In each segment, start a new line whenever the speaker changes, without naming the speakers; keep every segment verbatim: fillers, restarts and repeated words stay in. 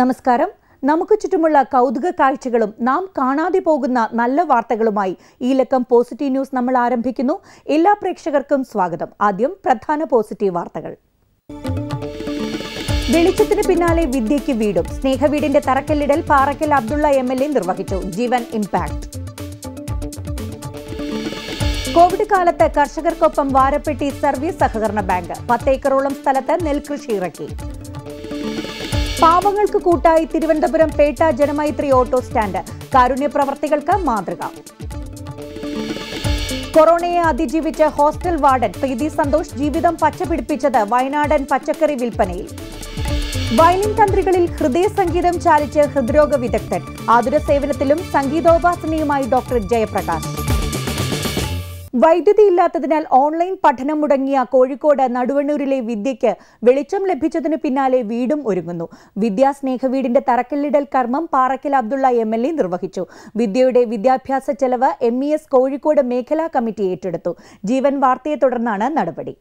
നമസ്കാരം. നമുക്ക് ചുറ്റുമുള്ള കൗതുക കാഴ്ചകളും നാം കാണാതെ പോകുന്ന നല്ല വാർത്തകളുമായി ഈ ലക്കം പോസിറ്റീവ് ന്യൂസ് നമ്മൾ ആരംഭിക്കുന്നു. എല്ലാ പ്രേക്ഷകർക്കും സ്വാഗതം. ആദ്യം പ്രധാന പോസിറ്റീവ് വാർത്തകൾ. വെളിച്ചത്തിന് പിന്നാലെ വിദ്യയ്ക്ക് വീടും. സ്നേഹവീടിന്റെ തറക്കല്ലിടൽ Parakkal Abdulla M L A നിർവഹിച്ചു. ജീവൻ ഇംപാക്ട്. കോവിഡ് കാലത്ത് കർഷകർക്കൊപ്പം വാരപ്പെട്ടി സർവീസ് സഹകരണ ബാങ്ക്. പത്തേക്കറോളം സ്ഥലത്ത് നെൽകൃഷി ഇറക്കി. പാവങ്ങൾക്ക് കൂട്ടായി തിരുവനന്തപുരം പേട്ട ജനമൈത്രി ഓട്ടോ സ്റ്റാൻഡ്. കാരുണ്യ പ്രവർത്തികൾക്ക് മാതൃക. കൊറോണയെ അതിജീവിച്ച് ഹോസ്റ്റൽ വാർഡൻ പ്രീതി സന്തോഷ് ജീവിതം പച്ചപിടിപ്പിച്ചത് വയനാടൻ പച്ചക്കറി വിൽപ്പനയിൽ. വയലിൻ തന്ത്രികളിൽ ഹൃദയ സംഗീതം ചാലിച്ച് ഹൃദ്രോഗ വിദഗ്ധൻ. ആതുര സേവനത്തിലും സംഗീതോപാസനയുമായി ഡോക്ടർ ജയപ്രകാശ്. വൈദ്യുതിയില്ലാത്തതിനാൽ ഓൺലൈൻ പഠനം മുടങ്ങിയ കോഴിക്കോട് നടുവണ്ണൂരിലെ വിദ്യയ്ക്ക് വെളിച്ചം ലഭിച്ചതിന് പിന്നാലെ വീടും ഒരുങ്ങുന്നു. വിദ്യാസ്നേഹവീടിന്റെ തറക്കല്ലിടൽ കർമ്മം Parakkal Abdulla M L A നിർവഹിച്ചു. വിദ്യയുടെ വിദ്യാഭ്യാസ ചെലവ് എം ഇ എസ് കോഴിക്കോട് മേഖലാ കമ്മിറ്റി ഏറ്റെടുത്തു. ജീവൻ വാർത്തയെ തുടർന്നാണ് നടപടി.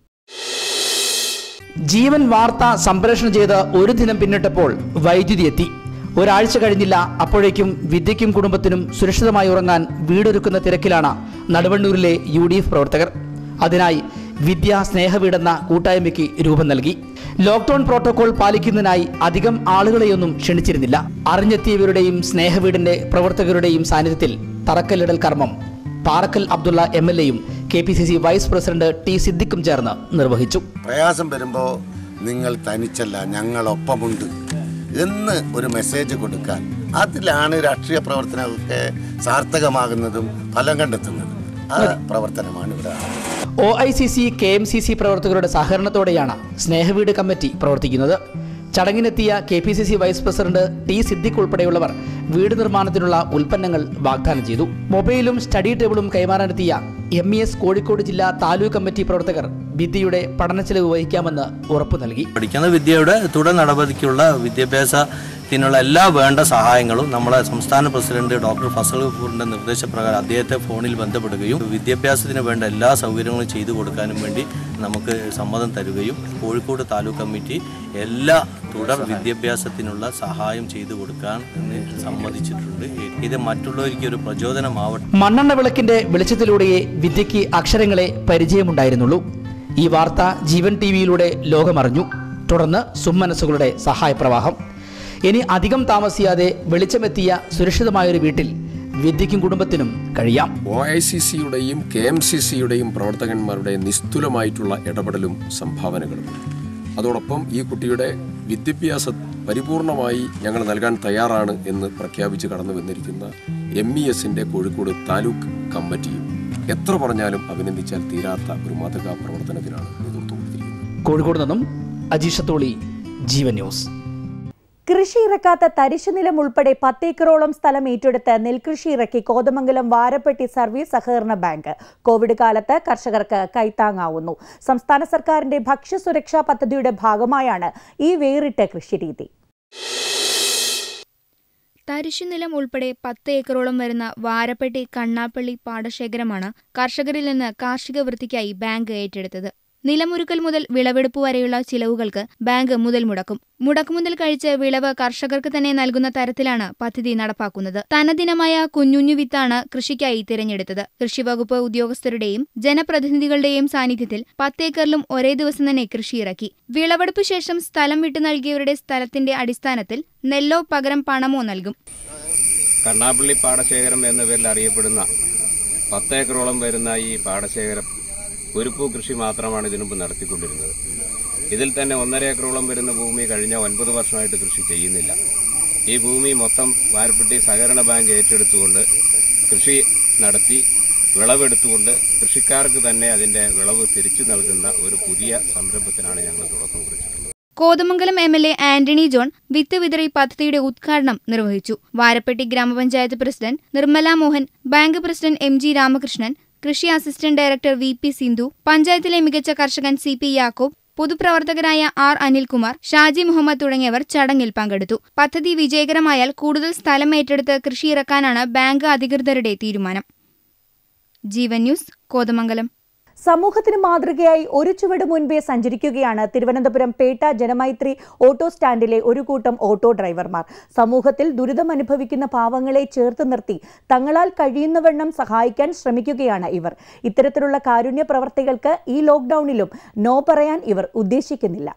ജീവൻ വാർത്ത സംപ്രേഷണം ചെയ്ത് ഒരു ദിനം പിന്നിട്ടപ്പോൾ വൈദ്യുതി എത്തി. ഒരാഴ്ച കഴിഞ്ഞില്ല. അപ്പോഴേക്കും വിദ്യയ്ക്കും കുടുംബത്തിനും സുരക്ഷിതമായി ഉറങ്ങാൻ വീടൊരുക്കുന്ന തിരക്കിലാണ് നടുവണ്ണൂരിലെ യു ഡി എഫ് പ്രവർത്തകർ. അതിനായി വിദ്യാ സ്നേഹവീടെന്ന കൂട്ടായ്മയ്ക്ക് രൂപം നൽകി. ലോക്ക്ഡൌൺ പ്രോട്ടോകോൾ പാലിക്കുന്നതിനായി അധികം ആളുകളെയൊന്നും ക്ഷണിച്ചിരുന്നില്ല. അറിഞ്ഞെത്തിയവരുടെയും സ്നേഹവീടിന്റെ പ്രവർത്തകരുടെയും സാന്നിധ്യത്തിൽ തറക്കല്ലിടൽ കർമ്മം പാറക്കൽ അബ്ദുള്ള എം എൽ എയും K P C C vice president T സിദ്ദിഖും ചേർന്ന് നിർവഹിച്ചു.
പ്രയാസം വരുമ്പോൾ നിങ്ങൾ തനിച്ചല്ല, ഞങ്ങളൊപ്പമുണ്ട് എന്ന് ഒരു മെസ്സേജ് കൊടുക്കാൻ, അതിലാണ് രാഷ്ട്രീയ പ്രവർത്തനമൊക്കെ സാർത്ഥകമാകുന്നതും ഫലം കണ്ടെത്തുന്നതും. ആ പ്രവർത്തനമാണ് ഇവിടെ.
O I C C K M C C പ്രവർത്തകരുടെ സഹകരണത്തോടെയാണ് സ്നേഹവീട് കമ്മിറ്റി പ്രവർത്തിക്കുന്നത്. ചടങ്ങിനെത്തിയ K P C C vice president T Siddique ഉൾപ്പെടെയുള്ളവർ വീട് നിർമ്മാണത്തിനുള്ള ഉൽപ്പന്നങ്ങൾ വാഗ്ദാനം ചെയ്തു. മൊബൈലും സ്റ്റഡി ടേബിളും കൈമാറാനെത്തിയ എം ഇ എസ് കോഴിക്കോട് ജില്ലാ താലൂക്ക് കമ്മിറ്റി പ്രവർത്തകർ വിദ്യയുടെ പഠന ചെലവ് വഹിക്കാമെന്ന് ഉറപ്പു നൽകി.
പഠിക്കുന്ന വിദ്യയുടെ തുടർ നടപടിക്കുള്ള വിദ്യാഭ്യാസത്തിനുള്ള എല്ലാ വേണ്ട സഹായങ്ങളും നമ്മളെ സംസ്ഥാന പ്രസിഡന്റ് ഡോക്ടർ ഫസൽ ഗഫൂറിന്റെ നിർദ്ദേശപ്രകാരം അദ്ദേഹത്തെ ഫോണിൽ ബന്ധപ്പെടുകയും വിദ്യാഭ്യാസത്തിന് വേണ്ട എല്ലാ സൗകര്യങ്ങളും ചെയ്തു കൊടുക്കാനും വേണ്ടി നമുക്ക് സമ്മതം തരികയും കോഴിക്കോട് താലൂക്ക് കമ്മിറ്റി എല്ലാ തുടർ വിദ്യാഭ്യാസത്തിനുള്ള സഹായം ചെയ്തു കൊടുക്കാൻ സമ്മതിച്ചിട്ടുണ്ട്. ഇത് മറ്റുള്ളവർക്ക് ഒരു പ്രചോദനമാവട്ടെ.
മണ്ണെണ്ണ വിളക്കിന്റെ വെളിച്ചത്തിലൂടെയേ വിദ്യയ്ക്ക് അക്ഷരങ്ങളെ പരിചയമുണ്ടായിരുന്നുള്ളൂ. ഈ വാർത്ത ജീവൻ ടി വിയിലൂടെ ലോകമറിഞ്ഞു. തുടർന്ന് സുമ്മനസ്സുകളുടെ സഹായപ്രവാഹം. ഇനി അധികം താമസിയാതെ വെളിച്ചമെത്തിയ സുരക്ഷിതമായൊരു വീട്ടിൽ വിദ്യയ്ക്കും കുടുംബത്തിനും കഴിയാം.
ഒ ഐ സി സിയുടെയും കെ എം സി സിയുടെയും പ്രവർത്തകന്മാരുടെ നിസ്തുലമായിട്ടുള്ള ഇടപെടലും സംഭാവനകളും, അതോടൊപ്പം ഈ കുട്ടിയുടെ വിദ്യാഭ്യാസം പരിപൂർണമായി ഞങ്ങൾ നൽകാൻ തയ്യാറാണ് എന്ന് പ്രഖ്യാപിച്ച് കടന്നു വന്നിരിക്കുന്ന എം ഇ എസിന്റെ കോഴിക്കോട് താലൂക്ക് കമ്മിറ്റിയും എത്ര പറഞ്ഞാലും അഭിനന്ദിച്ചാൽ തീരാത്ത ഒരു മാതൃകാ പ്രവർത്തനത്തിനാണ് നേതൃത്വം കൊടുത്തിരിക്കുന്നത്.
കോഴിക്കോട് നിന്നും അജീഷത്തോളി, ജീവൻ ന്യൂസ്.
കൃഷി ഇറക്കാത്ത തരിശുനിലം ഉൾപ്പെടെ പത്തേക്കറോളം സ്ഥലം ഏറ്റെടുത്ത് നെൽകൃഷി ഇറക്കി കോതമംഗലം വാരപ്പെട്ടി സർവീസ് സഹകരണ ബാങ്ക്. കോവിഡ് കാലത്ത് കർഷകർക്ക് കൈത്താങ്ങാവുന്നു. സംസ്ഥാന സർക്കാരിന്റെ ഭക്ഷ്യസുരക്ഷാ പദ്ധതിയുടെ ഭാഗമായാണ് ഈ വേറിട്ട കൃഷിരീതി.
തരിശുനിലം ഉൾപ്പെടെ പത്ത് ഏക്കറോളം വരുന്ന വാരപ്പെട്ടി കണ്ണാപ്പള്ളി പാടശേഖരമാണ് കർഷകരിൽ നിന്ന് കാർഷിക വൃത്തിക്കായി ബാങ്ക് ഏറ്റെടുത്തത്. നിലമൊരുക്കൽ മുതൽ വിളവെടുപ്പ് വരെയുള്ള ചിലവുകൾക്ക് ബാങ്ക് മുതൽ മുടക്കും. മുടക്കുമുതൽ കഴിച്ച് വിളവ് കർഷകർക്ക് തന്നെ നൽകുന്ന തരത്തിലാണ് പദ്ധതി നടപ്പാക്കുന്നത്. തനദിനമായ കുഞ്ഞുഞ്ഞു വിത്താണ് കൃഷിക്കായി തിരഞ്ഞെടുത്തത്. കൃഷിവകുപ്പ് ഉദ്യോഗസ്ഥരുടെയും ജനപ്രതിനിധികളുടെയും സാന്നിധ്യത്തിൽ പത്തേക്കറിലും ഒരേ ദിവസം തന്നെ കൃഷിയിറക്കി. വിളവെടുപ്പ് ശേഷം സ്ഥലം വിട്ടു നൽകിയവരുടെ സ്ഥലത്തിന്റെ അടിസ്ഥാനത്തിൽ നെല്ലോ പകരം പണമോ നൽകും.
കണ്ണാപ്പള്ളി പാടശേഖരം എന്ന പേരിൽ അറിയപ്പെടുന്ന പത്തേക്കറോളം വരുന്ന ഈ പാടശേഖരം കുരുപ്പൂ കൃഷി മാത്രമാണ് ഇതിനുമുമ്പ് നടത്തിക്കൊണ്ടിരുന്നത്. ഇതിൽ തന്നെ ഒന്നര ഏക്കറോളം വരുന്ന ഭൂമി കഴിഞ്ഞ ഒൻപത് വർഷമായിട്ട് കൃഷി ചെയ്യുന്നില്ല. ഈ ഭൂമി മൊത്തം വാരപ്പെട്ടി സഹകരണ ബാങ്ക് ഏറ്റെടുത്തുകൊണ്ട് കൃഷി നടത്തി വിളവെടുത്തുകൊണ്ട് കൃഷിക്കാർക്ക് തന്നെ അതിന്റെ വിളവ് തിരിച്ചു നൽകുന്ന ഒരു പുതിയ സംരംഭത്തിനാണ് ഞങ്ങൾ തുടക്കം കുറിച്ചിട്ടുള്ളത്.
Kothamangalam M L A Antony John വിത്ത് വിതറി പദ്ധതിയുടെ ഉദ്ഘാടനം നിർവഹിച്ചു. വാരപ്പെട്ടി ഗ്രാമപഞ്ചായത്ത് president Nirmala Mohan, bank president M G Ramakrishnan, കൃഷി assistant director V P Sindhu, പഞ്ചായത്തിലെ മികച്ച കർഷകൻ സി പി യാക്കോബ്, പൊതുപ്രവർത്തകരായ ആർ അനിൽകുമാർ, ഷാജി മുഹമ്മദ് തുടങ്ങിയവർ ചടങ്ങിൽ പങ്കെടുത്തു. പദ്ധതി വിജയകരമായാൽ കൂടുതൽ സ്ഥലം ഏറ്റെടുത്ത് കൃഷിയിറക്കാനാണ് ബാങ്ക് അധികൃതരുടെ തീരുമാനം. ജീവൻ ന്യൂസ്, കോതമംഗലം.
സമൂഹത്തിന് മാതൃകയായി ഒരു ചുവട് മുൻപേ സഞ്ചരിക്കുകയാണ് തിരുവനന്തപുരം പേട്ട ജനമൈത്രി ഓട്ടോ സ്റ്റാൻഡിലെ ഒരു കൂട്ടം ഓട്ടോ ഡ്രൈവർമാർ. സമൂഹത്തിൽ ദുരിതം അനുഭവിക്കുന്ന പാവങ്ങളെ ചേർത്ത് നിർത്തി തങ്ങളാൽ കഴിയുന്നവണ്ണം സഹായിക്കാൻ ശ്രമിക്കുകയാണ് ഇവർ. ഇത്തരത്തിലുള്ള കാരുണ്യ പ്രവർത്തികൾക്ക് ഈ ലോക്ക്ഡൌണിലും നോ പറയാൻ ഇവർ ഉദ്ദേശിക്കുന്നില്ല.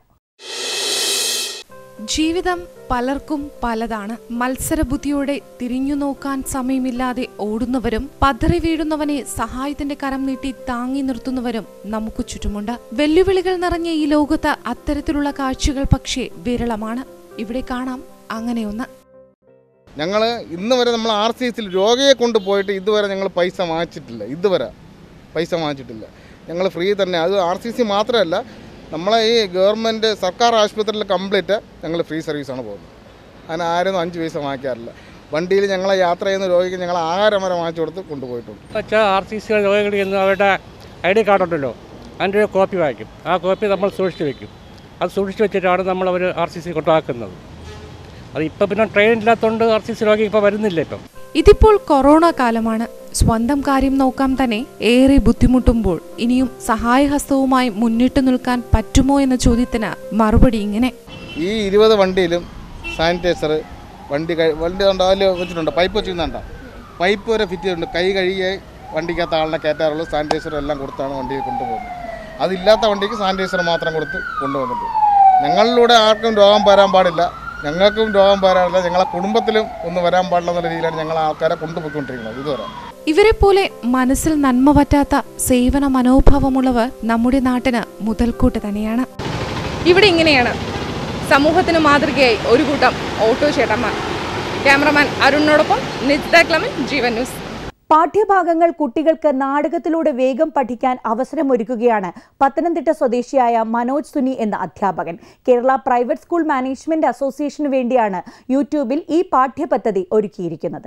ജീവിതം പലർക്കും പലതാണ്. മത്സരബുദ്ധിയോടെ തിരിഞ്ഞു നോക്കാൻ സമയമില്ലാതെ ഓടുന്നവരും പതറി വീഴുന്നവനെ സഹായത്തിന്റെ കരം നീട്ടി താങ്ങി നിർത്തുന്നവരും നമുക്ക് ചുറ്റുമുണ്ട്. വെല്ലുവിളികൾ നിറഞ്ഞ ഈ ലോകത്ത് അത്തരത്തിലുള്ള കാഴ്ചകൾ പക്ഷേ വിരളമാണ്. ഇവിടെ കാണാം അങ്ങനെയൊന്ന്.
ഞങ്ങൾ ഇന്ന് വരെ നമ്മൾ ആർ സി എസിൽ രോഗിയെ കൊണ്ടുപോയിട്ട് ഇതുവരെ ഞങ്ങൾ പൈസ വാങ്ങിച്ചിട്ടില്ല. ഇതുവരെ പൈസ വാങ്ങിച്ചിട്ടില്ല. ഞങ്ങൾ ഫ്രീ തന്നെ. അത് ആർ സി സി മാത്രമല്ല, നമ്മളെ ഈ ഗവൺമെൻറ് സർക്കാർ ആശുപത്രിയിൽ കംപ്ലീറ്റ് ഞങ്ങൾ ഫ്രീ സർവീസാണ് പോകുന്നത്. അതിന് ആരും അഞ്ച് പൈസ വാങ്ങിക്കാറില്ല. വണ്ടിയിൽ ഞങ്ങളെ യാത്ര ചെയ്യുന്ന രോഗിക്ക് ഞങ്ങൾ ആഹാരം വരെ വാങ്ങിച്ചു കൊടുത്ത് കൊണ്ടുപോയിട്ടുണ്ട്.
വെച്ചാൽ ആർ സി സി രോഗികളിൽ നിന്ന് അവരുടെ ഐ ഡി കാർഡ് ഉണ്ടല്ലോ, അതിൻ്റെ ഒരു കോപ്പി വാങ്ങിക്കും. ആ കോപ്പി നമ്മൾ സൂക്ഷിച്ച് വയ്ക്കും. അത് സൂക്ഷിച്ച് വെച്ചിട്ടാണ് നമ്മൾ അവർ ആർ സി സി കൊണ്ടാക്കുന്നത്. അത് ഇപ്പം പിന്നെ ട്രെയിൻ ഇല്ലാത്തതുകൊണ്ട് ആർ സി സി രോഗി ഇപ്പോൾ വരുന്നില്ല. ഇപ്പം
ഇതിപ്പോൾ കൊറോണ കാലമാണ്. സ്വന്തം കാര്യം നോക്കാൻ തന്നെ ഏറെ ബുദ്ധിമുട്ടുമ്പോൾ ഇനിയും സഹായഹസ്തവുമായി മുന്നിട്ട് നിൽക്കാൻ പറ്റുമോ എന്ന ചോദ്യത്തിന് മറുപടി ഇങ്ങനെ.
ഈ ഇരുപത് വണ്ടിയിലും സാനിറ്റൈസർ വണ്ടി വണ്ടി അതിൽ വെച്ചിട്ടുണ്ട്. പൈപ്പ് വെച്ചിരുന്നുണ്ട, പൈപ്പ് വരെ ഫിറ്റ് ചെയ്തിട്ടുണ്ട്. കൈ കഴുകിയ വണ്ടിക്കകത്ത് ആളിനെ കയറ്റാറുള്ളൂ. സാനിറ്റൈസറും എല്ലാം കൊടുത്താണ് വണ്ടിയിൽ കൊണ്ടുപോകുന്നത്. അതില്ലാത്ത വണ്ടിക്ക് സാനിറ്റൈസർ മാത്രം കൊടുത്ത് കൊണ്ടുപോകുന്നുണ്ട്. ഞങ്ങളിലൂടെ ആർക്കും രോഗം വരാൻ പാടില്ല, ഞങ്ങൾക്കും രോഗം വരാറില്ല, ഞങ്ങളെ കുടുംബത്തിലും ഒന്നും വരാൻ പാടില്ല എന്നുള്ള രീതിയിലാണ് ഞങ്ങൾ ആൾക്കാരെ കൊണ്ടുപോയിക്കൊണ്ടിരിക്കുന്നത്. ഇതുവരെ
ഇവരെ പോലെ മനസ്സിൽ നന്മ പറ്റാത്ത സേവന മനോഭാവമുള്ളവർ നമ്മുടെ നാട്ടിന് മുതൽക്കൂട്ട് തന്നെയാണ്.
ഇവിടെ ഇങ്ങനെയാണ് സമൂഹത്തിന് മാതൃകയായി ഒരു കൂട്ടം ഓട്ടോ ചേട്ടന്മാർ. ക്യാമറമാൻ അരുണിനോടൊപ്പം നിജിത ക്ലെമൻ, ജീവൻ ന്യൂസ്.
പാഠ്യഭാഗങ്ങൾ കുട്ടികൾക്ക് നാടകത്തിലൂടെ വേഗം പഠിക്കാൻ അവസരമൊരുക്കുകയാണ് പത്തനംതിട്ട സ്വദേശിയായ മനോജ് സുനി എന്ന അധ്യാപകൻ. കേരള പ്രൈവറ്റ് സ്കൂൾ മാനേജ്മെന്റ് അസോസിയേഷന് വേണ്ടിയാണ് യൂട്യൂബിൽ ഈ പാഠ്യപദ്ധതി ഒരുക്കിയിരിക്കുന്നത്.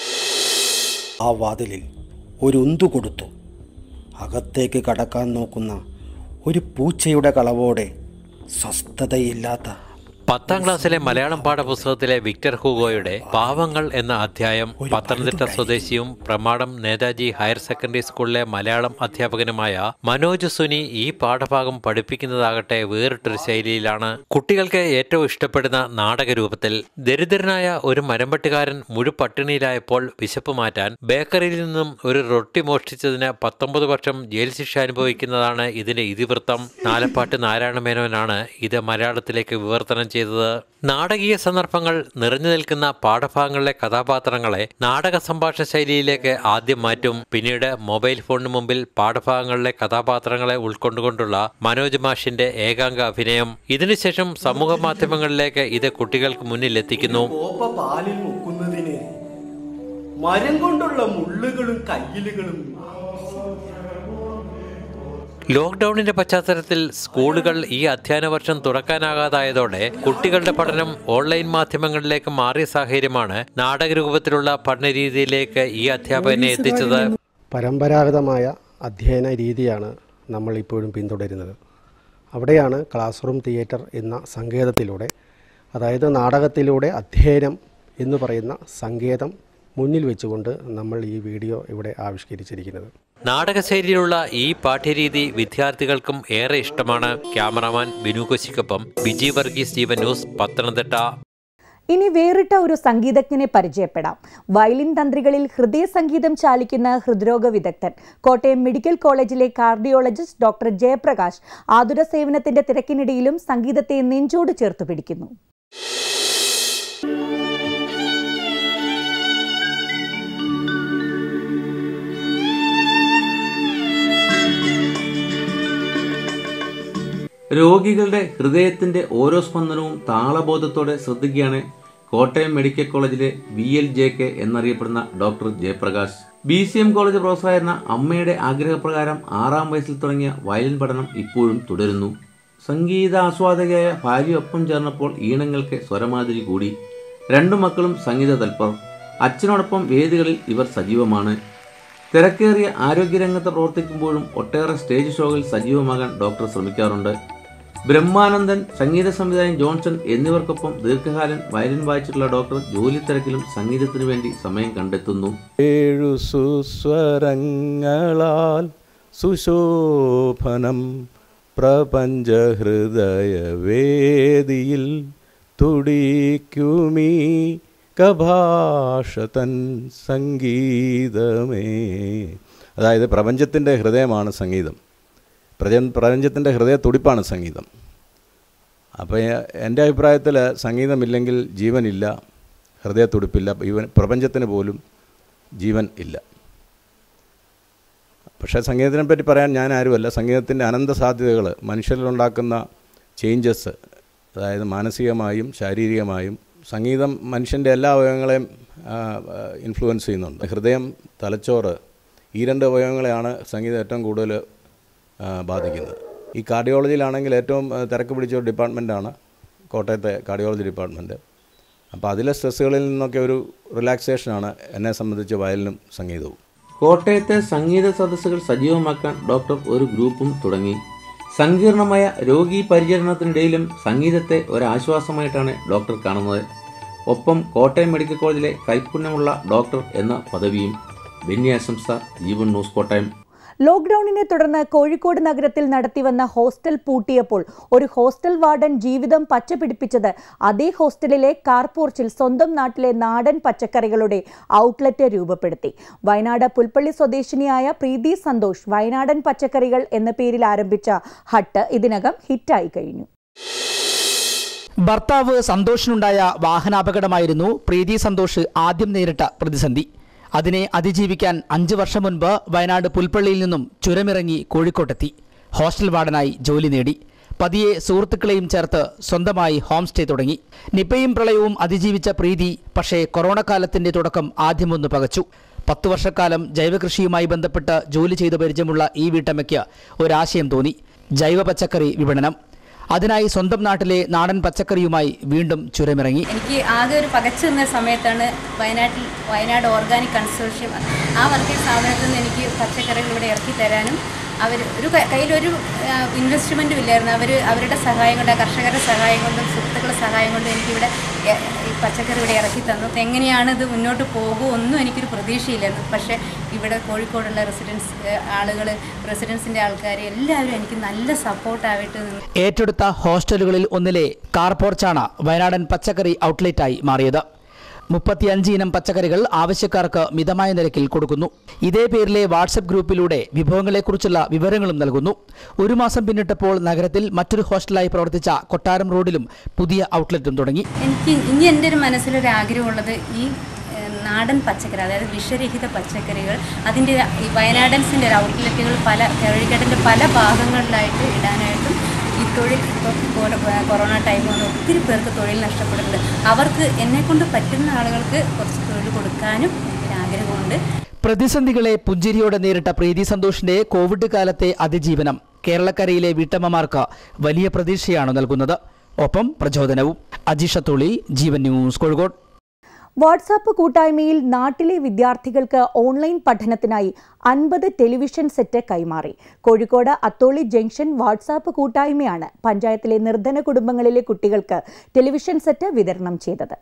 ആ വാതിലിൽ ഒരു ഉന്തു കൊടുത്തു. അകത്തേക്ക് കടക്കാൻ നോക്കുന്ന ഒരു പൂച്ചയുടെ കളവോടെ സ്വസ്ഥതയില്ലാത്ത
പത്താം ക്ലാസ്സിലെ മലയാളം പാഠപുസ്തകത്തിലെ വിക്ടർ ഹൂഗോയുടെ പാവങ്ങൾ എന്ന അധ്യായം പത്തനംതിട്ട സ്വദേശിയും പ്രമാടം നേതാജി ഹയർ സെക്കൻഡറി സ്കൂളിലെ മലയാളം അധ്യാപകനുമായ മനോജ് സുനി ഈ പാഠഭാഗം പഠിപ്പിക്കുന്നതാകട്ടെ വേറിട്ടൊരു ശൈലിയിലാണ്. കുട്ടികൾക്ക് ഏറ്റവും ഇഷ്ടപ്പെടുന്ന നാടകരൂപത്തിൽ. ദരിദ്രനായ ഒരു മരംപട്ടുകാരൻ മുഴുപട്ടിണിയിലായപ്പോൾ വിശപ്പ് മാറ്റാൻ ബേക്കറിയിൽ നിന്നും ഒരു റൊട്ടി മോഷ്ടിച്ചതിന് പത്തൊമ്പത് വർഷം ജയിൽ ശിക്ഷ അനുഭവിക്കുന്നതാണ് ഇതിന്റെ ഇതിവൃത്തം. നാലപ്പാട്ട് നാരായണ മേനോനാണ് ഇത് മലയാളത്തിലേക്ക് വിവർത്തനം ചെയ്തത്. നാടകീയ സന്ദർഭങ്ങൾ നിറഞ്ഞു നിൽക്കുന്ന പാഠഭാഗങ്ങളിലെ കഥാപാത്രങ്ങളെ നാടക സംഭാഷണ ശൈലിയിലേക്ക് ആദ്യം മാറ്റും. പിന്നീട് മൊബൈൽ ഫോണിന് മുമ്പിൽ പാഠഭാഗങ്ങളിലെ കഥാപാത്രങ്ങളെ ഉൾക്കൊണ്ടുകൊണ്ടുള്ള മനോജ് മാഷിന്റെ ഏകാംഗ അഭിനയം. ഇതിനുശേഷം സമൂഹ മാധ്യമങ്ങളിലേക്ക് ഇത് കുട്ടികൾക്ക് മുന്നിൽ എത്തിക്കുന്നു.
പാലിൽ മുക്കുന്നതിന് മരം കൊണ്ടുള്ള മുള്ളുകളും കയ്യിലുകളും.
ലോക്ക്ഡൌണിന്റെ പശ്ചാത്തലത്തിൽ സ്കൂളുകൾ ഈ അധ്യയന വർഷം തുറക്കാനാകാതായതോടെ കുട്ടികളുടെ പഠനം ഓൺലൈൻ മാധ്യമങ്ങളിലേക്ക് മാറിയ സാഹചര്യമാണ് നാടകരൂപത്തിലുള്ള പഠനരീതിയിലേക്ക് ഈ അധ്യാപകനെ എത്തിച്ചത്.
പരമ്പരാഗതമായ അധ്യയന രീതിയാണ് നമ്മൾ ഇപ്പോഴും പിന്തുടരുന്നത്. അവിടെയാണ് ക്ലാസ് റൂം തിയേറ്റർ എന്ന സങ്കേതത്തിലൂടെ, അതായത് നാടകത്തിലൂടെ അധ്യയനം എന്ന് പറയുന്ന സങ്കേതം മുന്നിൽ വെച്ചുകൊണ്ട് നമ്മൾ ഈ വീഡിയോ ഇവിടെ ആവിഷ്കരിച്ചിരിക്കുന്നത്.
നാടകശൈലിയിലുള്ള ഈ പാഠ്യരീതി വിദ്യാർത്ഥികൾക്കും ഏറെ ഇഷ്ടമാണ്. ക്യാമറാമാൻ ബിനു കൊശിക്കൊപ്പം ബിജി വർഗീസ്, ജീവൻ ന്യൂസ്, പത്തനംതിട്ട.
ഇനി വേറിട്ട ഒരു സംഗീതജ്ഞനെ പരിചയപ്പെടാം. വയലിൻ തന്ത്രികളിൽ ഹൃദയ സംഗീതം ചാലിക്കുന്ന ഹൃദ്രോഗ വിദഗ്ധൻ, കോട്ടയം മെഡിക്കൽ കോളേജിലെ കാർഡിയോളജിസ്റ്റ് ഡോക്ടർ ജയപ്രകാശ് ആതുര സേവനത്തിന്റെ തിരക്കിനിടയിലും സംഗീതത്തെ നെഞ്ചോട് ചേർത്ത് പിടിക്കുന്നു.
രോഗികളുടെ ഹൃദയത്തിന്റെ ഓരോ സ്പന്ദനവും താളബോധത്തോടെ ശ്രദ്ധിക്കുകയാണ് കോട്ടയം മെഡിക്കൽ കോളേജിലെ വി എൽ ജെ കെ എന്നറിയപ്പെടുന്ന doctor Jayaprakash. B C M college പ്രൊഫസറായിരുന്ന അമ്മയുടെ ആഗ്രഹപ്രകാരം ആറാം വയസ്സിൽ തുടങ്ങിയ വയലിൻ പഠനം ഇപ്പോഴും തുടരുന്നു. സംഗീത ആസ്വാദകയായ ഭാര്യയൊപ്പം ചേർന്നപ്പോൾ ഈണങ്ങൾക്ക് സ്വരമാതിരി കൂടി. രണ്ടു മക്കളും സംഗീത തൽപർ. അച്ഛനോടൊപ്പം വേദികളിൽ ഇവർ സജീവമാണ്. തിരക്കേറിയ ആരോഗ്യരംഗത്ത് പ്രവർത്തിക്കുമ്പോഴും ഒട്ടേറെ സ്റ്റേജ് ഷോകളിൽ സജീവമാകാൻ ഡോക്ടർ ശ്രമിക്കാറുണ്ട്. ബ്രഹ്മാനന്ദൻ, സംഗീത സംവിധായകൻ ജോൺസൺ എന്നിവർക്കൊപ്പം ദീർഘകാലം വയലിൻ വായിച്ചിട്ടുള്ള ഡോക്ടർ ജോലി തിരക്കിലും സംഗീതത്തിനു വേണ്ടി സമയം കണ്ടെത്തുന്നു.
ഏഴു സുസ്വരങ്ങളാൽ സുശോഭനം പ്രപഞ്ചഹൃദയവേദിയിൽ തുടിക്കുമീ കഭാഷതൻ സംഗീതമേ. അതായത് പ്രപഞ്ചത്തിൻ്റെ ഹൃദയമാണ് സംഗീതം, പ്രജ പ്രപഞ്ചത്തിൻ്റെ ഹൃദയ തുടിപ്പാണ് സംഗീതം. അപ്പോൾ എൻ്റെ അഭിപ്രായത്തിൽ സംഗീതമില്ലെങ്കിൽ ജീവനില്ല, ഹൃദയ തുടിപ്പില്ല, ഈവൻ പ്രപഞ്ചത്തിന് പോലും ജീവൻ ഇല്ല. പക്ഷേ സംഗീതത്തിനെ പറ്റി പറയാൻ ഞാൻ ആരുമല്ല. സംഗീതത്തിൻ്റെ അനന്ത സാധ്യതകൾ, മനുഷ്യരിലുണ്ടാക്കുന്ന ചേഞ്ചസ്, അതായത് മാനസികമായും ശാരീരികമായും സംഗീതം മനുഷ്യൻ്റെ എല്ലാ അവയവങ്ങളെയും ഇൻഫ്ലുവൻസ് ചെയ്യുന്നുണ്ട്. ഹൃദയം, തലച്ചോറ്, ഈ രണ്ട് അവയവങ്ങളെയാണ് സംഗീതം ഏറ്റവും കൂടുതൽ ബാധിക്കുന്നത്. ഈ കാർഡിയോളജിയിലാണെങ്കിൽ ഏറ്റവും തിരക്ക് പിടിച്ച ഒരു ഡിപ്പാർട്ട്മെൻറ്റാണ് കോട്ടയത്തെ കാർഡിയോളജി ഡിപ്പാർട്ട്മെൻറ്റ്. അപ്പോൾ അതിലെ സ്ട്രെസ്സുകളിൽ നിന്നൊക്കെ ഒരു റിലാക്സേഷനാണ് എന്നെ സംബന്ധിച്ച് വയലിനും സംഗീതവും.
കോട്ടയത്തെ സംഗീത സദസ്സുകൾ സജീവമാക്കാൻ ഡോക്ടർ ഒരു ഗ്രൂപ്പും തുടങ്ങി. സങ്കീർണമായ രോഗി പരിചരണത്തിനിടയിലും സംഗീതത്തെ ഒരാശ്വാസമായിട്ടാണ് ഡോക്ടർ കാണുന്നത്. ഒപ്പം കോട്ടയം മെഡിക്കൽ കോളേജിലെ കൈപുണ്യമുള്ള ഡോക്ടർ എന്ന പദവിയും. ബെന്യാശംസ, ജീവൻ ന്യൂസ്, കോട്ടയം.
ലോക്ക്ഡൌണിനെ തുടർന്ന് കോഴിക്കോട് നഗരത്തിൽ നടത്തിവന്ന ഹോസ്റ്റൽ പൂട്ടിയപ്പോൾ ഒരു ഹോസ്റ്റൽ വാർഡൻ ജീവിതം പച്ചപിടിപ്പിച്ചത് അതേ ഹോസ്റ്റലിലെ കാർപോർച്ചിൽ സ്വന്തം നാട്ടിലെ നാടൻ പച്ചക്കറികളുടെ ഔട്ട്ലെറ്റ് രൂപപ്പെടുത്തി. വയനാട് പുൽപ്പള്ളി സ്വദേശിനിയായ പ്രീതി സന്തോഷ് വയനാടൻ പച്ചക്കറികൾ എന്ന പേരിൽ ആരംഭിച്ച ഹട്ട് ഇതിനകം ഹിറ്റായി കഴിഞ്ഞു.
ഭർത്താവ് സന്തോഷിനുണ്ടായ വാഹനാപകടമായിരുന്നു പ്രീതി സന്തോഷ് ആദ്യം നേരിട്ട പ്രതിസന്ധി. അതിനെ അതിജീവിക്കാൻ അഞ്ചു വർഷം മുൻപ് വയനാട് പുൽപ്പള്ളിയിൽ നിന്നും ചുരമിറങ്ങി കോഴിക്കോട്ടെത്തി. ഹോസ്റ്റൽ വാർഡനായി ജോലി നേടി. പതിയെ സുഹൃത്തുക്കളെയും ചേർത്ത് സ്വന്തമായി ഹോം സ്റ്റേ തുടങ്ങി. നിപ്പയും പ്രളയവും അതിജീവിച്ച പ്രീതി പക്ഷേ കൊറോണ കാലത്തിന്റെ തുടക്കം ആദ്യമൊന്ന് പകച്ചു. പത്തു വർഷക്കാലം ജൈവകൃഷിയുമായി ബന്ധപ്പെട്ട് ജോലി ചെയ്ത് പരിചയമുള്ള ഈ വീട്ടമ്മയ്ക്ക് ഒരാശയം തോന്നി: ജൈവ പച്ചക്കറി വിപണനം. അതിനായി സ്വന്തം നാട്ടിലെ നാടൻ പച്ചക്കറിയുമായി വീണ്ടും ചുരമിറങ്ങി.
എനിക്ക് ആകെ ഒരു പകച്ചു നിന്ന സമയത്താണ് വയനാട്ടിൽ വയനാട് ഓർഗാനിക് കൺസോർഷ്യം, ആ വർക്കിംഗ് സ്ഥാപനത്തിൽ നിന്ന് എനിക്ക് പച്ചക്കറികൾ ഇവിടെ ഇറക്കി തരാനും അവർ ഒരു കയ്യിലൊരു ഇൻവെസ്റ്റ്മെൻറ്റും ഇല്ലായിരുന്നു. അവർ അവരുടെ സഹായം കൊണ്ട്, കർഷകരുടെ സഹായം കൊണ്ടും സുഹൃത്തുക്കളുടെ സഹായം കൊണ്ടും എനിക്കിവിടെ പച്ചക്കറി ഇവിടെ ഇറക്കി തന്നു. എങ്ങനെയാണ് ഇത് മുന്നോട്ട് പോകുമോ ഒന്നും എനിക്കൊരു പ്രതീക്ഷയില്ലായിരുന്നു. പക്ഷേ ഇവിടെ കോഴിക്കോടുള്ള റെസിഡൻസ് ആളുകൾ, റെസിഡൻസിൻ്റെ ആൾക്കാർ എല്ലാവരും എനിക്ക് നല്ല സപ്പോർട്ടായിട്ട് നിന്നു.
ഏറ്റെടുത്ത ഹോസ്റ്റലുകളിൽ ഒന്നിലെ കാർപോർച്ചാണ് വയനാടൻ പച്ചക്കറി ഔട്ട്ലെറ്റായി മാറിയത്. മുപ്പത്തിയഞ്ച് ഇനം പച്ചക്കറികൾ ആവശ്യക്കാർക്ക് മിതമായ നിരക്കിൽ കൊടുക്കുന്നു. ഇതേ പേരിലെ വാട്സപ്പ് ഗ്രൂപ്പിലൂടെ വിഭവങ്ങളെക്കുറിച്ചുള്ള വിവരങ്ങളും നൽകുന്നു. ഒരു മാസം പിന്നിട്ടപ്പോൾ നഗരത്തിൽ മറ്റൊരു ഹോസ്റ്റലായി പ്രവർത്തിച്ച കൊട്ടാരം റോഡിലും പുതിയ ഔട്ട്ലെറ്റും തുടങ്ങി.
എനിക്ക് ഇനി എൻ്റെ ഒരു മനസ്സിലൊരു ആഗ്രഹമുള്ളത് ഈ നാടൻ പച്ചക്കറി, അതായത് വിഷരഹിത പച്ചക്കറികൾ, അതിൻ്റെ വയനാടൻസിൻ്റെ ഒരു ഔട്ട്ലെറ്റുകൾ പല കോഴിക്കോടിൻ്റെ പല ഭാഗങ്ങളിലായിട്ട് ഇടാനായിട്ടും ഈ തൊഴിൽ ഇപ്പോൾ കൊറോണ ടൈം കൊണ്ട് ഒത്തിരി പേർക്ക് തൊഴിൽ നഷ്ടപ്പെടുന്നുണ്ട്. അവർക്ക് എന്നെക്കൊണ്ട് പറ്റുന്ന ആളുകൾക്ക് കുറച്ച് തൊഴിൽ കൊടുക്കാനും ആഗ്രഹമുണ്ട്.
പ്രതിസന്ധികളെ പുഞ്ചിരിയോടെ നേരിട്ട പ്രീതി സന്തോഷിന്റെ കോവിഡ് കാലത്തെ അതിജീവനം കേരളക്കരയിലെ വീട്ടമ്മമാർക്ക് വലിയ പ്രതീക്ഷയാണ് നൽകുന്നത്. ഒപ്പം പ്രചോദനവും. അജീഷ തുളി, ജീവൻ ന്യൂസ്, കോഴിക്കോട്.
വാട്സാപ്പ് കൂട്ടായ്മയിൽ നാട്ടിലെ വിദ്യാർത്ഥികൾക്ക് ഓൺലൈൻ പഠനത്തിനായി അൻപത് ടെലിവിഷൻ സെറ്റ് കൈമാറി. കോഴിക്കോട് അത്തോളി ജംഗ്ഷൻ വാട്സാപ്പ് കൂട്ടായ്മയാണ് പഞ്ചായത്തിലെ നിർധന കുടുംബങ്ങളിലെ കുട്ടികൾക്ക് ടെലിവിഷൻ സെറ്റ് വിതരണം ചെയ്തത്.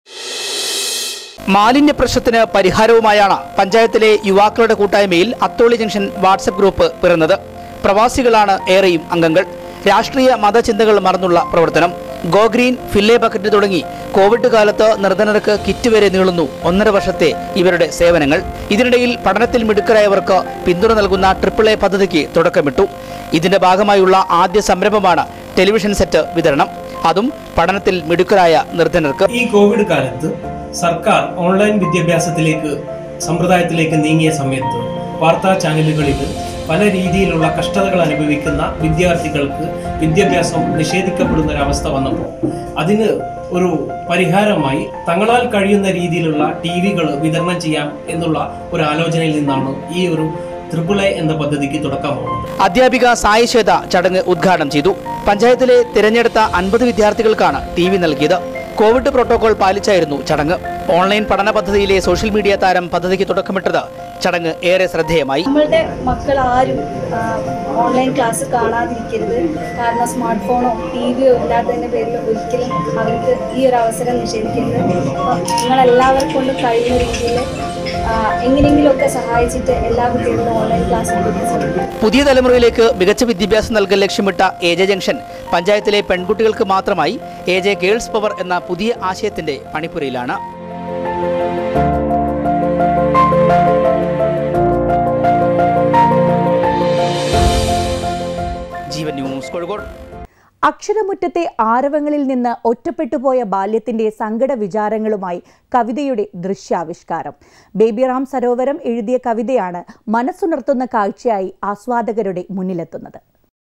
മാലിന്യ പ്രശ്നത്തിന് പരിഹാരവുമായാണ് പഞ്ചായത്തിലെ യുവാക്കളുടെ കൂട്ടായ്മയിൽ അത്തോളി ജംഗ്ഷൻ വാട്സപ്പ് ഗ്രൂപ്പ് പിറന്നത്. പ്രവാസികളാണ് ഏറെയും അംഗങ്ങൾ. രാഷ്ട്രീയ മതചിന്തകൾ മറന്നുള്ള പ്രവർത്തനം. ഗോ ഗ്രീൻ, ഫില്ലേ ബക്കറ്റ് തുടങ്ങി കോവിഡ് കാലത്ത് നിർധനർക്ക് കിറ്റ് വരെ നീളുന്നു ഒന്നര വർഷത്തെ ഇവരുടെ സേവനങ്ങൾ. ഇതിനിടയിൽ പഠനത്തിൽ മിടുക്കരായവർക്ക് പിന്തുണ നൽകുന്ന ട്രിപ്പിൾ എ പദ്ധതിക്ക് തുടക്കമിട്ടു. ഇതിന്റെ ഭാഗമായുള്ള ആദ്യ സംരംഭമാണ് ടെലിവിഷൻ സെറ്റ് വിതരണം. അതും പഠനത്തിൽ മിടുക്കരായ നിർധനർക്ക്.
ഈ കോവിഡ് കാലത്ത് സർക്കാർ ഓൺലൈൻ വിദ്യാഭ്യാസത്തിലേക്ക് സമ്പ്രദായത്തിലേക്ക് നീങ്ങിയ സമയത്ത് വാർത്താ ചാനലുകളിൽ പല രീതിയിലുള്ള കഷ്ടതകൾ അനുഭവിക്കുന്ന വിദ്യാർത്ഥികൾക്ക് വിദ്യാഭ്യാസം നിഷേധിക്കപ്പെടുന്ന ഒരവസ്ഥ വന്നപ്പോൾ അതിന് ഒരു പരിഹാരമായി തങ്ങളാൽ കഴിയുന്ന രീതിയിലുള്ള ടി വികൾ വിതരണം ചെയ്യാം എന്നുള്ള ഒരു ആലോചനയിൽ നിന്നാണ് ഈ ഒരു ട്രിപ്പിൾ എ എന്ന പദ്ധതിക്ക് തുടക്കമാവുന്നത്.
അധ്യാപിക സായി ശ്വേത ചടങ്ങ് ഉദ്ഘാടനം ചെയ്തു. പഞ്ചായത്തിലെ തിരഞ്ഞെടുത്ത അൻപത് വിദ്യാർത്ഥികൾക്കാണ് ടി വി നൽകിയത്. കോവിഡ് പ്രോട്ടോകോൾ പാലിച്ചായിരുന്നു ചടങ്ങ്. ഓൺലൈൻ പഠന പദ്ധതിയിലെ സോഷ്യൽ മീഡിയ താരം പദ്ധതിക്ക് തുടക്കമിട്ടത് ചടങ്ങ് ഏറെ ശ്രദ്ധേയമായി.
നമ്മളുടെ മക്കൾ ആരും ഓൺലൈൻ ക്ലാസ് കാണാതിരിക്കരുത്. കാരണം സ്മാർട്ട് ഫോണോ ടി വിയോ ഇല്ലാത്തതിൻ്റെ പേരിൽ ഒരിക്കലും അവർക്ക് ഈ ഒരു അവസരം നിഷേധിക്കരുത്. നിങ്ങളെല്ലാവർക്കും കൊണ്ട് കഴിയുന്ന രീതിയിൽ എങ്ങനെയെങ്കിലുമൊക്കെ സഹായിച്ചിട്ട് എല്ലാ കുട്ടികളും ഓൺലൈൻ ക്ലാസ് എടുക്കാൻ ശ്രമിക്കും.
പുതിയ തലമുറയിലേക്ക് മികച്ച വിദ്യാഭ്യാസം നൽകൽ ലക്ഷ്യമിട്ട എ ജെ ജംഗ്ഷൻ പഞ്ചായത്തിലെ പെൺകുട്ടികൾക്ക് മാത്രമായി എ ജെ ഗേൾസ് പവർ എന്ന പുതിയ ആശയത്തിന്റെ പണിപ്പുരയിലാണ്. ജീവൻ ന്യൂസ് കോഴിക്കോട്.
അക്ഷരമുറ്റത്തെ ആരവങ്ങളിൽ നിന്ന് ഒറ്റപ്പെട്ടുപോയ ബാല്യത്തിന്റെ സങ്കട വിചാരങ്ങളുമായി കവിതയുടെ ദൃശ്യാവിഷ്കാരം. ബേബിറാം സരോവരം എഴുതിയ കവിതയാണ് മനസ്സുണർത്തുന്ന കാഴ്ചയായി ആസ്വാദകരുടെ മുന്നിലെത്തുന്നത്.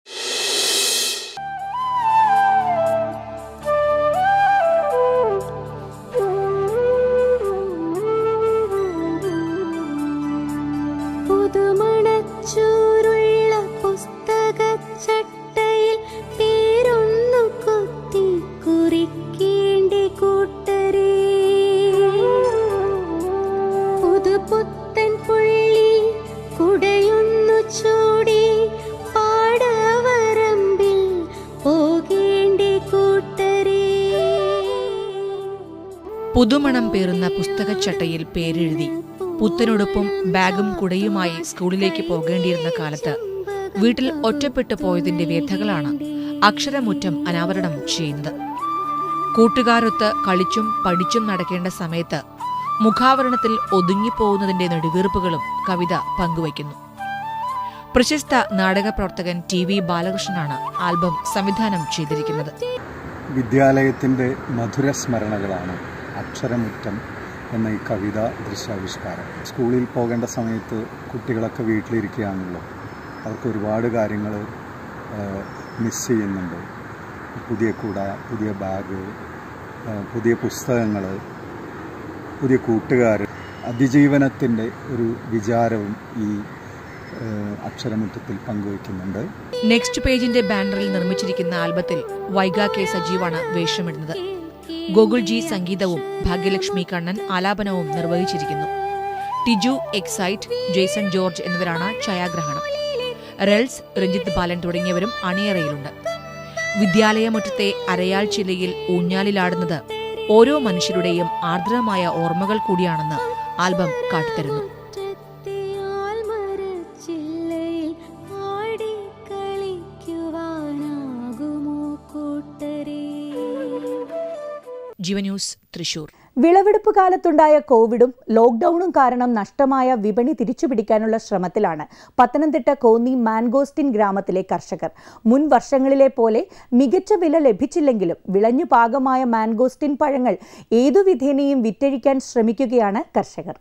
പുതുമണം പേറുന്ന പുസ്തകച്ചട്ടയിൽ പേരെഴുതി പുത്തനുടുപ്പും ബാഗും കുടയുമായി സ്കൂളിലേക്ക് പോകേണ്ടിയിരുന്ന കാലത്ത് വീട്ടിൽ ഒറ്റപ്പെട്ടു പോയതിന്റെ വ്യഥകളാണ് അക്ഷരമുറ്റം അനാവരണം ചെയ്യുന്നത്. കൂട്ടുകാരൊത്ത് കളിച്ചും പഠിച്ചും നടക്കേണ്ട സമയത്ത് മുഖാവരണത്തിൽ ഒതുങ്ങിപ്പോകുന്നതിന്റെ നെടുവീർപ്പുകളും കവിത പങ്കുവയ്ക്കുന്നു. പ്രശസ്ത നാടക പ്രവർത്തകൻ ടി വി ബാലകൃഷ്ണനാണ് ആൽബം സംവിധാനം ചെയ്തിരിക്കുന്നത്.
വിദ്യാലയത്തിന്റെ മധുരസ്മരണകളാണ് അക്ഷരമുറ്റം എന്ന ഈ കവിത ദൃശ്യാവിഷ്കാരം. സ്കൂളിൽ പോകേണ്ട സമയത്ത് കുട്ടികളൊക്കെ വീട്ടിലിരിക്കുകയാണല്ലോ, അവർക്ക് ഒരുപാട് കാര്യങ്ങൾ മിസ് ചെയ്യുന്നുണ്ട്. പുതിയ കുട, പുതിയ ബാഗ്, പുതിയ പുസ്തകങ്ങൾ, പുതിയ കൂട്ടുകാർ. അതിജീവനത്തിൻ്റെ ഒരു വിചാരവും ഈ അക്ഷരമുറ്റത്തിൽ പങ്കുവയ്ക്കുന്നുണ്ട്.
നെക്സ്റ്റ് പേജിന്റെ ബാനറിൽ നിർമ്മിച്ചിരിക്കുന്ന ആൽബത്തിൽ വൈഗ കെ സജീവാണ് വേഷമിടുന്നത്. ഗോകുൽ ജി സംഗീതവും ഭാഗ്യലക്ഷ്മി കണ്ണൻ ആലാപനവും നിർവഹിച്ചിരിക്കുന്നു. ടിജു എക്സൈറ്റ്, ജെയ്സൺ ജോർജ് എന്നിവരാണ് ഛായാഗ്രഹണം. റെൽസ്, രഞ്ജിത്ത് ബാലൻ തുടങ്ങിയവരും അണിയറയിലുണ്ട്. വിദ്യാലയമുറ്റത്തെ അരയാൽ ചില്ലയിൽ ഊഞ്ഞാലിലാടുന്നത് ഓരോ മനുഷ്യരുടെയും ആർദ്രമായ ഓർമ്മകൾ കൂടിയാണെന്ന് ആൽബം കാട്ടിത്തരുന്നു. ജീവൻ ന്യൂസ് തൃശൂർ.
വിളവെടുപ്പ് കാലത്തുണ്ടായ കോവിഡും ലോക്ഡൌണും കാരണം നഷ്ടമായ വിപണി തിരിച്ചുപിടിക്കാനുള്ള ശ്രമത്തിലാണ് പത്തനംതിട്ട കോന്നി മാൻഗോസ്റ്റിൻ ഗ്രാമത്തിലെ കർഷകർ. മുൻ വർഷങ്ങളിലെ പോലെ മികച്ച വില ലഭിച്ചില്ലെങ്കിലും വിളഞ്ഞു പാകമായ മാൻഗോസ്റ്റിൻ പഴങ്ങൾ ഏതു വിധേനയും വിറ്റഴിക്കാൻ ശ്രമിക്കുകയാണ് കർഷകർ.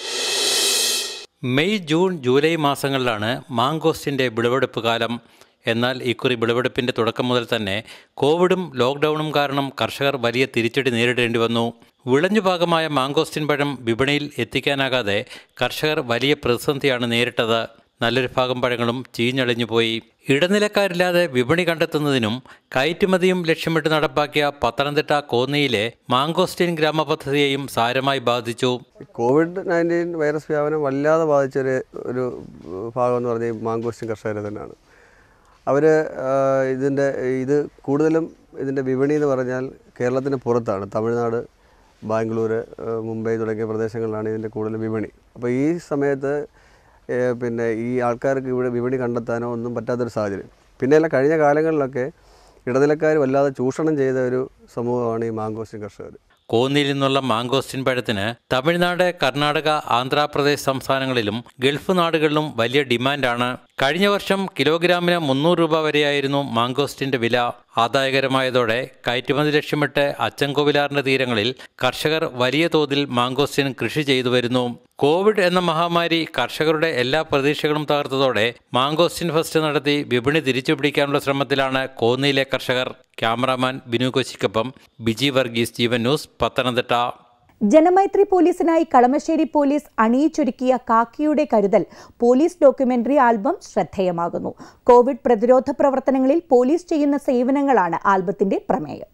മെയ്, ജൂൺ, ജൂലൈ മാസങ്ങളിലാണ് മാംഗോസ്റ്റിൻ്റെ വിളവെടുപ്പ് കാലം. എന്നാൽ ഇക്കുറി വിളവെടുപ്പിൻ്റെ തുടക്കം മുതൽ തന്നെ കോവിഡും ലോക്ക്ഡൗണും കാരണം കർഷകർ വലിയ തിരിച്ചടി നേരിടേണ്ടി വന്നു. വിളഞ്ഞു പാകമായ മാംഗോസ്റ്റിൻ പഴം വിപണിയിൽ എത്തിക്കാനാകാതെ കർഷകർ വലിയ പ്രതിസന്ധിയാണ് നേരിട്ടത്. നല്ലൊരു ഭാഗം പഴങ്ങളും ചീഞ്ഞളിഞ്ഞുപോയി. ഇടനിലക്കാരില്ലാതെ വിപണി കണ്ടെത്തുന്നതിനും കയറ്റുമതിയും ലക്ഷ്യമിട്ട് നടപ്പാക്കിയ പത്തനംതിട്ട കോന്നിയിലെ മാംഗോസ്റ്റിൻ ഗ്രാമപദ്ധതിയെയും സാരമായി ബാധിച്ചു.
കോവിഡ് നയൻറ്റീൻ വൈറസ് വ്യാപനം വല്ലാതെ ബാധിച്ചൊരു ഒരു ഭാഗം എന്ന് പറഞ്ഞാൽ മാംഗോസ്റ്റിൻ കർഷകരെ തന്നെയാണ്. അവർ ഇതിൻ്റെ ഇത് കൂടുതലും ഇതിൻ്റെ വിപണി എന്ന് പറഞ്ഞാൽ കേരളത്തിന് പുറത്താണ്. തമിഴ്നാട്, ബാംഗ്ലൂർ, മുംബൈ തുടങ്ങിയ പ്രദേശങ്ങളിലാണ് ഇതിൻ്റെ കൂടുതൽ വിപണി. അപ്പോൾ ഈ സമയത്ത് പിന്നെ ഈ ആൾക്കാർക്ക് ഇവിടെ വിപണി കണ്ടെത്താനോ ഒന്നും പറ്റാത്തൊരു സാഹചര്യം. പിന്നെയല്ല, കഴിഞ്ഞ കാലങ്ങളിലൊക്കെ ഇടനിലക്കാർ വല്ലാതെ ചൂഷണം ചെയ്ത ഒരു സമൂഹമാണ് ഈ മാംഗോസ്റ്റിൻ കർഷകർ.
കോന്നിയിൽ നിന്നുള്ള മാംഗോസ്റ്റിൻ പഴത്തിന് തമിഴ്നാട്, കർണാടക, ആന്ധ്രാപ്രദേശ് സംസ്ഥാനങ്ങളിലും ഗൾഫ് നാടുകളിലും വലിയ ഡിമാൻഡാണ്. കഴിഞ്ഞ വർഷം കിലോഗ്രാമിന് മുന്നൂറ് രൂപ വരെയായിരുന്നു മാംഗോസ്റ്റിന്റെ വില. ആദായകരമായതോടെ കയറ്റുമതി ലക്ഷ്യമിട്ട് അച്ചൻകോവിലാറിന്റെ തീരങ്ങളിൽ കർഷകർ വലിയ തോതിൽ മാംഗോസ്റ്റിൻ കൃഷി ചെയ്തു വരുന്നു. കോവിഡ് എന്ന മഹാമാരി കർഷകരുടെ എല്ലാ പ്രതീക്ഷകളും തകർത്തതോടെ മാംഗോസ്റ്റിൻ ഫെസ്റ്റ് നടത്തി വിപണി തിരിച്ചുപിടിക്കാനുള്ള ശ്രമത്തിലാണ് കോന്നിയിലെ കർഷകർ. ക്യാമറാമാൻ ബിനു കൊച്ചിക്കൊപ്പം ബിജി വർഗീസ്, ജീവൻ ന്യൂസ്, പത്തനംതിട്ട.
ജനമൈത്രി പോലീസിനായി കളമശ്ശേരി പോലീസ് അണിയിച്ചൊരുക്കിയ കാക്കിയുടെ കരുതൽ പോലീസ് ഡോക്യുമെന്ററി ആൽബം ശ്രദ്ധേയമാകുന്നു. കോവിഡ് പ്രതിരോധ പ്രവർത്തനങ്ങളിൽ പോലീസ് ചെയ്യുന്ന സേവനങ്ങളാണ് ആൽബത്തിന്റെ പ്രമേയം.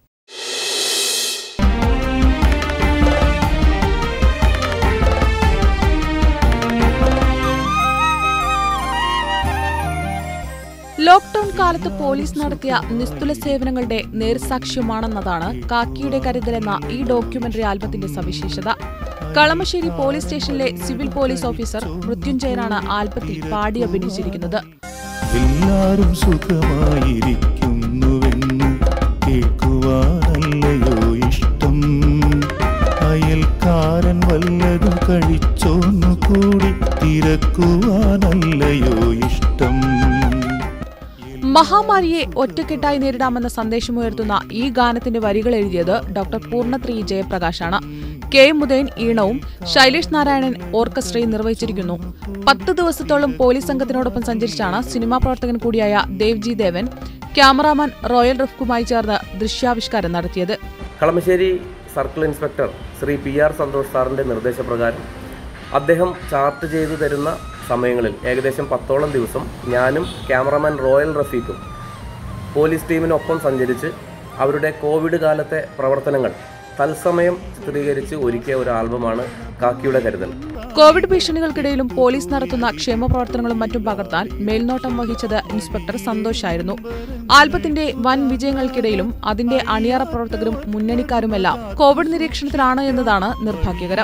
ലോക്ക്ഡൌൺ കാലത്ത് പോലീസ് നടത്തിയ നിസ്തുല സേവനങ്ങളുടെ നേർസാക്ഷ്യമാണെന്നതാണ് കാക്കിയുടെ കരുതൽ എന്ന ഈ ഡോക്യുമെന്ററി ആൽബത്തിന്റെ സവിശേഷത. കളമശ്ശേരി പോലീസ് സ്റ്റേഷനിലെ സിവിൽ പോലീസ് ഓഫീസർ മൃത്യുഞ്ജയനാണ് ആൽബത്തിൽ പാടി അഭിനയിച്ചിരിക്കുന്നത്.
എല്ലാരും സുഖമായിരിക്കുന്നുവെന്ന് കേൾക്കുവാനല്ലയോ ഇഷ്ടം, അയൽക്കാരൻ വല്ലതും കഴിച്ചോന്നു കൂടി തിരക്കുവാനല്ലയോ ഇഷ്ടം.
മഹാമാരിയെ ഒറ്റക്കെട്ടായി നേരിടാമെന്ന സന്ദേശമുയർത്തുന്ന ഈ ഗാനത്തിന്റെ വരികൾ എഴുതിയത് ഡോക്ടർ പൂർണ്ണത്രി ജയപ്രകാശാണ്. കെ മുദയൻ ഈണവും ശൈലേഷ് നാരായണൻ ഓർക്കസ്ട്രയും നിർവഹിച്ചിരിക്കുന്നു. പത്ത് ദിവസത്തോളം പോലീസ് സംഘത്തിനോടൊപ്പം സഞ്ചരിച്ചാണ് സിനിമാ പ്രവർത്തകൻ കൂടിയായ ദേവ്ജി ദേവൻ ക്യാമറാമാൻ റോയൽ റിഫ്കുമായി ചേർന്ന് ദൃശ്യാവിഷ്കാരം നടത്തിയത്.
Kalamassery circle inspector Shri P R Santhosh സാറിൻ്റെ നിർദ്ദേശപ്രകാരം അദ്ദേഹം ചാർട്ട് ചെയ്തു തരുന്ന സമയങ്ങളിൽ ഏകദേശം പത്തോളം ദിവസം ഞാനും ക്യാമറാമാൻ റോയൽ റഫീഖും പോലീസ് ടീമിനൊപ്പം സഞ്ചരിച്ച് അവരുടെ കോവിഡ് കാലത്തെ പ്രവർത്തനങ്ങൾ തത്സമയം ചിത്രീകരിച്ച് ഒരുക്കിയ ഒരു ആൽബമാണ് കാക്കിയുടെ കരുതൽ.
കോവിഡ് ഭീഷണികൾക്കിടയിലും പോലീസ് നടത്തുന്ന ക്ഷേമ പ്രവർത്തനങ്ങളും മറ്റും പകർത്താൻ മേൽനോട്ടം വഹിച്ചത് ഇൻസ്പെക്ടർ സന്തോഷായിരുന്നു. ആൽബത്തിന്റെ വൻ വിജയങ്ങൾക്കിടയിലും അതിന്റെ അണിയറ പ്രവർത്തകരും മുന്നണിക്കാരുമെല്ലാം കോവിഡ് നിരീക്ഷണത്തിലാണ് എന്നതാണ് നിർഭാഗ്യകരം.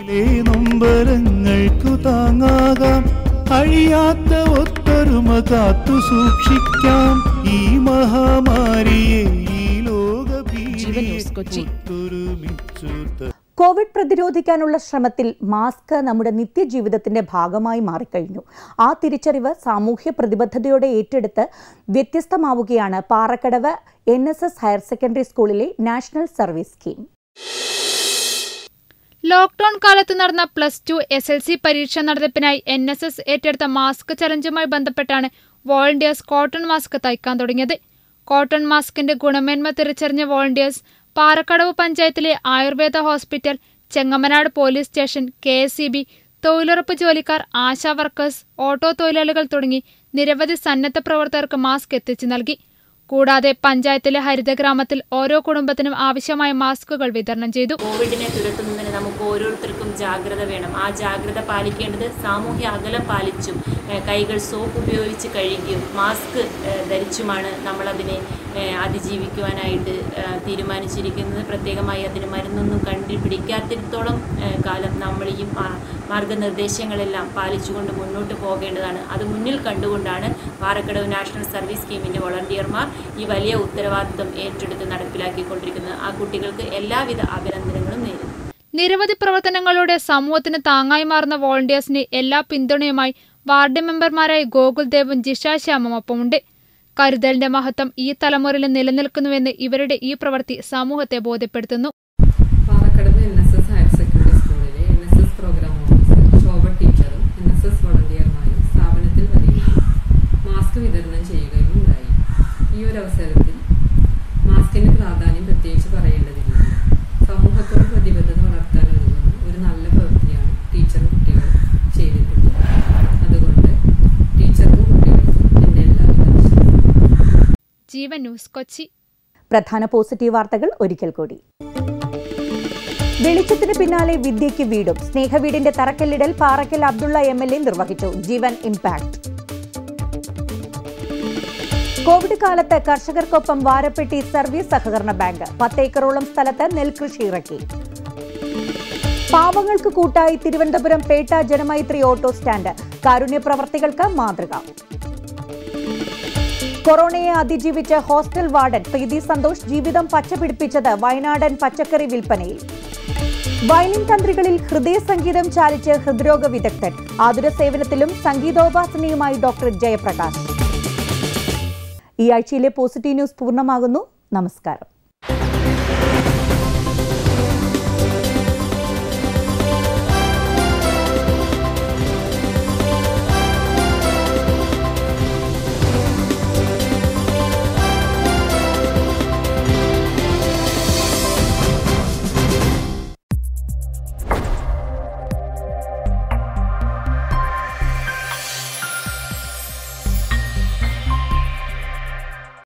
അഴിയാത്ത ഒത്തൊരുമ കാത്തു സൂക്ഷിക്കാം ഈ മഹാമാരിയെ ഈ ലോക
കൊച്ചി.
കോവിഡ് പ്രതിരോധിക്കാനുള്ള ശ്രമത്തിൽ മാസ്ക് നമ്മുടെ നിത്യജീവിതത്തിന്റെ ഭാഗമായി മാറിക്കഴിഞ്ഞു. ആ തിരിച്ചറിവ് സാമൂഹ്യ പ്രതിബദ്ധതയോടെ ഏറ്റെടുത്ത് വ്യത്യസ്തമാവുകയാണ് Parakkadavu N S S higher secondary സ്കൂളിലെ നാഷണൽ സർവീസ് സ്കീം.
ലോക്ഡൌൺ കാലത്ത് നടന്ന plus two S L C പരീക്ഷ നടത്തിപ്പിനായി എൻ എസ് എസ് ഏറ്റെടുത്ത മാസ്ക് ചലഞ്ചുമായി ബന്ധപ്പെട്ടാണ് വോളണ്ടിയേഴ്സ് കോട്ടൺ മാസ്ക് തയ്ക്കാൻ തുടങ്ങിയത്. കോട്ടൺ മാസ്കിന്റെ ഗുണമേന്മ തിരിച്ചറിഞ്ഞ വോളണ്ടിയേഴ്സ് പാറക്കടവ് പഞ്ചായത്തിലെ Ayurveda hospital, Chengamanad police station, K S E B, തൊഴിലുറപ്പ് ജോലിക്കാർ, ആശാ വർക്കേഴ്സ്, ഓട്ടോ തൊഴിലാളികൾ തുടങ്ങി നിരവധി സന്നദ്ധ പ്രവർത്തകർക്ക് മാസ്ക് എത്തിച്ചു നൽകി. കൂടാതെ പഞ്ചായത്തിലെ ഹരിതഗ്രാമത്തിൽ ഓരോ കുടുംബത്തിനും ആവശ്യമായ മാസ്കുകൾ വിതരണം ചെയ്തു.
കോവിഡിനെ തുരത്തുന്നതിന് നമുക്ക് ഓരോരുത്തർക്കും ജാഗ്രത വേണം. ആ ജാഗ്രത പാലിക്കേണ്ടത് സാമൂഹ്യ അകലം പാലിച്ചും കൈകൾ സോപ്പ് ഉപയോഗിച്ച് കഴുകിയും മാസ്ക് ധരിച്ചുമാണ് നമ്മളതിനെ അതിജീവിക്കുവാനായിട്ട് തീരുമാനിച്ചിരിക്കുന്നത്. പ്രത്യേകമായി അതിന് മരുന്നൊന്നും കണ്ടുപിടിക്കാത്തിടത്തോളം കാലം നമ്മൾ ഈ മാർഗനിർദ്ദേശങ്ങളെല്ലാം പാലിച്ചുകൊണ്ട് മുന്നോട്ട് പോകേണ്ടതാണ്. അത് മുന്നിൽ കണ്ടുകൊണ്ടാണ് പാറക്കടവ് നാഷണൽ സർവീസ് സ്കീമിൻ്റെ വോളണ്ടിയർമാർ ഈ വലിയ ഉത്തരവാദിത്വം ഏറ്റെടുത്ത് നടപ്പിലാക്കിക്കൊണ്ടിരിക്കുന്നത്. ആ കുട്ടികൾക്ക് എല്ലാവിധ അഭിനന്ദനങ്ങളും നേരുന്നു.
നിരവധി പ്രവർത്തനങ്ങളുടെ സമൂഹത്തിന് താങ്ങായി മാറുന്ന വോളണ്ടിയേഴ്സിന് എല്ലാ പിന്തുണയുമായി വാർഡ് മെമ്പർമാരായ ഗോകുൽദേവും ജിഷ ശ്യാമും ഒപ്പമുണ്ട്. കരുതലിന്റെ മഹത്വം ഈ തലമുറയിൽ നിലനിൽക്കുന്നുവെന്ന് ഇവരുടെ ഈ പ്രവൃത്തി സമൂഹത്തെ ബോധ്യപ്പെടുത്തുന്നു.
Parakkadavu N S S higher secondary സ്കൂളിലെ N S S program officer Shobha ടീച്ചറും എൻ എസ് എസ് വോളണ്ടിയർമാരും സ്ഥാപനത്തിൽ വരികയും മാസ്ക് വിതരണം ചെയ്യുകയും ഉണ്ടായി. ഈ ഒരു അവസരത്തിൽ മാസ്കിന്റെ പ്രാധാന്യം പ്രത്യേകിച്ച് പറയേണ്ടതില്ല. സമൂഹത്തോട് പ്രതിബദ്ധത വളർത്താൻ ഒരുങ്ങുന്ന ഒരു നല്ല പ്രവൃത്തിയാണ് ടീച്ചറും കുട്ടികളും ചെയ്തിട്ടുള്ളത്. അതുകൊണ്ട് ടീച്ചർക്കും കുട്ടികൾക്കും എന്റെ എല്ലാവിധ ആശംസകളും.
ജീവൻ ന്യൂസ് കൊച്ചി.
പ്രധാന പോസിറ്റീവ് വാർത്തകൾ ഒരിക്കൽ കൂടി. വെളിച്ചത്തിന് പിന്നാലെ വിദ്യയ്ക്ക് വീടും. സ്നേഹവീടിന്റെ തറക്കല്ലിടൽ Parakkal Abdulla M L A നിർവഹിച്ചു. ജീവൻ ഇംപാക്ട്. കോവിഡ് കാലത്ത് കർഷകർക്കൊപ്പം വാരപ്പെട്ടി സർവീസ് സഹകരണ ബാങ്ക്. പത്തേക്കറോളം സ്ഥലത്ത് നെൽകൃഷി ഇറക്കി. പാവങ്ങൾക്ക് കൂട്ടായി തിരുവനന്തപുരം പേട്ട ജനമൈത്രി ഓട്ടോ സ്റ്റാൻഡ്. കാരുണ്യ പ്രവർത്തികൾക്ക് മാതൃക. കൊറോണയെ അതിജീവിച്ച് ഹോസ്റ്റൽ വാർഡൻ പ്രീതി സന്തോഷ് ജീവിതം പച്ചപിടിപ്പിച്ചത് വയനാടൻ പച്ചക്കറി വിൽപ്പനയിൽ. വയലിൻ തന്ത്രികളിൽ ഹൃദയ സംഗീതം ചാലിച്ച് ഹൃദ്രോഗ വിദഗ്ധൻ. ആതുര സേവനത്തിലും സംഗീതോപാസനയുമായി ഡോക്ടർ ജയപ്രകാശ്. ഈ ആഴ്ചയിലെ പോസിറ്റീവ് ന്യൂസ് പൂർണ്ണമാകുന്നു. നമസ്കാരം.